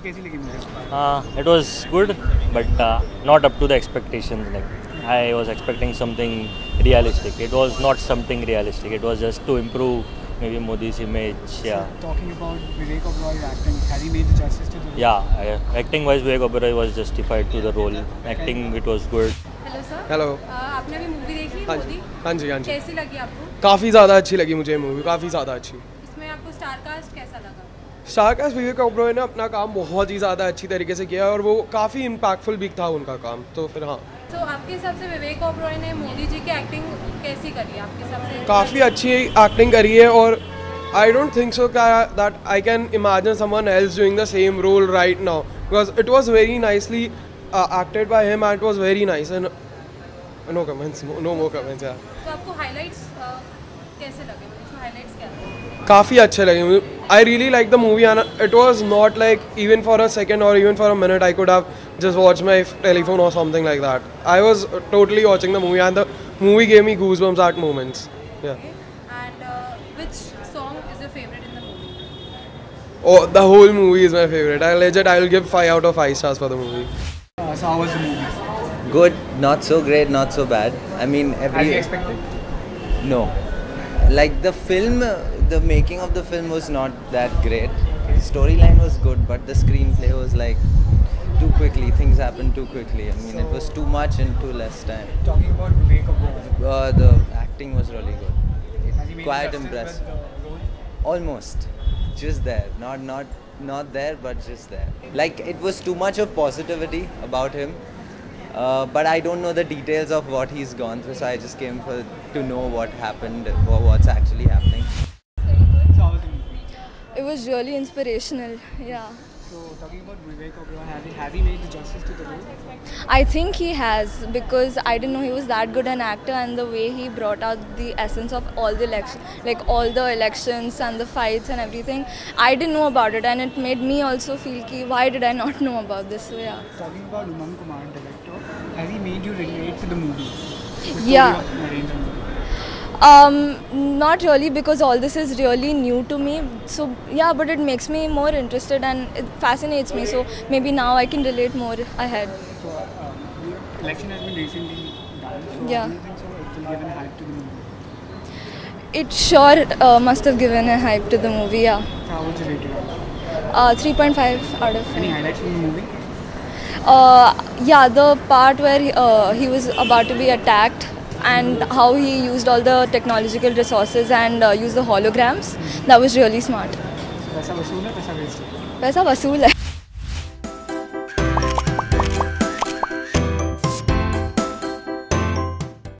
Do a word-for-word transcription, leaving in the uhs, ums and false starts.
कैसी लगी मुझे? Uh, it was good, but uh, not up to the expectations. Like I was expecting something realistic. It was not something realistic. It was just to improve maybe Modi's image. Yeah. So, talking about Vivek Oberoi's acting, has he made the justice to the role? Yeah. I, acting wise, Vivek Oberoi was justified to the role. Acting, it was good. Hello sir. Hello. आपने अभी movie देखी हाँ मोदी? जी हाँ जी हाँ जी कैसी लगी आपको? काफ़ी ज़्यादा अच्छी लगी मुझे मूवी, काफ़ी ज़्यादा अच्छी। इसमें आपको स्टार कास्ट कैसा लगा? स्टार कास्ट विवेक ओबरॉय ने अपना काम बहुत ही ज़्यादा अच्छी तरीके से किया और वो काफ़ी इम्पैक्टफुल भी था उनका काम, तो फिर हाँ। तो आपके हिसाब से विवेक ओबरॉय ने मोदी जी की एक्टिंग कैसी करी आपके हिसाब से? काफ़ी अच्छी एक्टिंग करी है और I don't think so that I can imagine someone else doing the same role right now because it was very nicely uh, acted by him and it was very nice and no comments, no more comments. Yeah. तो आपको highlights uh, कैसे लगे? इसमें highlights क्या थे? काफ़ी अच्छे लगे। I really liked the movie and it was not like even for a second or even for a minute I could have just watched my telephone or something like that. I was totally watching the movie and the movie gave me goosebumps at moments. Yeah. Okay. And uh, which song is your favorite in the movie? Oh, the whole movie is my favorite. I legit I will give five out of five stars for the movie. Uh, so how was the movie? Good, not so great, not so bad. I mean, every As you expected? no, like the film, the making of the film was not that great. Storyline was good, but the screenplay was like too quickly. Things happened too quickly. I mean, So- it was too much in too less time. Talking about Vivek Oberoi, Uh, the acting was really good. has he made Quite justice impressive. with the role? Almost, just there. Not not not there, but just there. Like it was too much of positivity about him. Uh, but I don't know the details of what he's gone through, so I just came for to know what happened, or what's actually happening. So how was the movie? It was really inspirational, yeah. So talking about Vivek Oberoi, has he, has he made the justice to the role? I think he has because I didn't know he was that good an actor and the way he brought out the essence of all the election, like all the elections and the fights and everything. I didn't know about it and it made me also feel ki why did I not know about this? So yeah. Talking about Umang Kumar, director, has he made you relate to the movie? The story Yeah. of Narendra Modi? Um, not really because all this is really new to me. So yeah, but it makes me more interested and it fascinates me. So maybe now I can relate more ahead. So uh, the election has been recently done. So Yeah. do you think so it will give an hype to the movie? It sure uh, must have given a hype to the movie, yeah. So how would you rate it? Uh, three point five out of Any five. highlights from the movie? Uh, yeah, the part where he, uh, he was about to be attacked and how he used all the technological resources and uh, used the holograms, that was really smart. पैसा वसूल है पैसा waste है? पैसा वसूल है.